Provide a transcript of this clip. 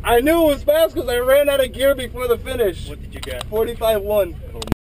I knew it was fast because I ran out of gear before the finish. What did you get? 45.1.